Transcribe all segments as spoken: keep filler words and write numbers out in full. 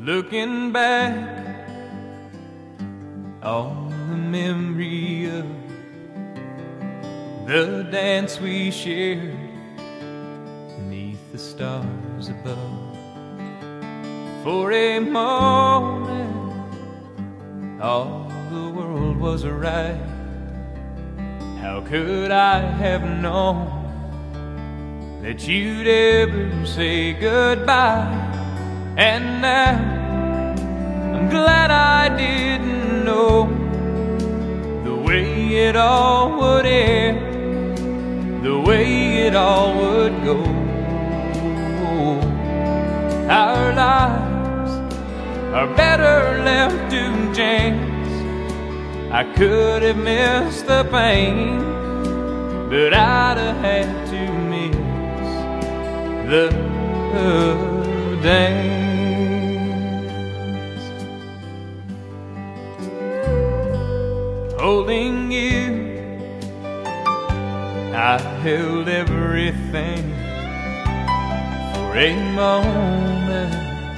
Looking back on the memory of the dance we shared beneath the stars above. For a moment all the world was right. How could I have known that you'd ever say goodbye? And now I'm glad I didn't know the way it all would end, the way it all would go. Our lives are better left to chance. I could have missed the pain, but I'd have had to miss the dance. Holding you, I held everything. For a moment,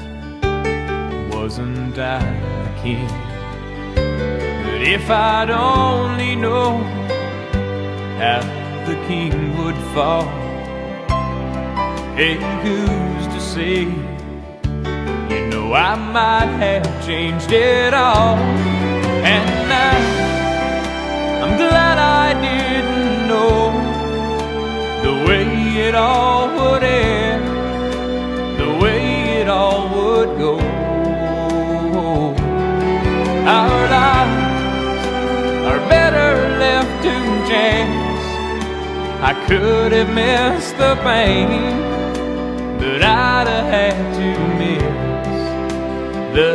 wasn't I the king? But if I'd only known how the king would fall, hey, who's to say? You know I might have changed it all. And now I'm glad I didn't know the way it all would end, the way it all would go. Our lives are better left to chance. I could have missed the pain, but I'd have had to miss the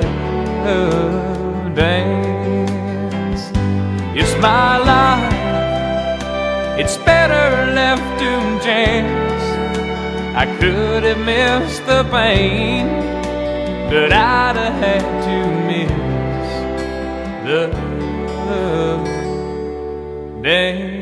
dance. It's my life, it's better left to chance. I could have missed the pain, but I'd have had to miss the dance.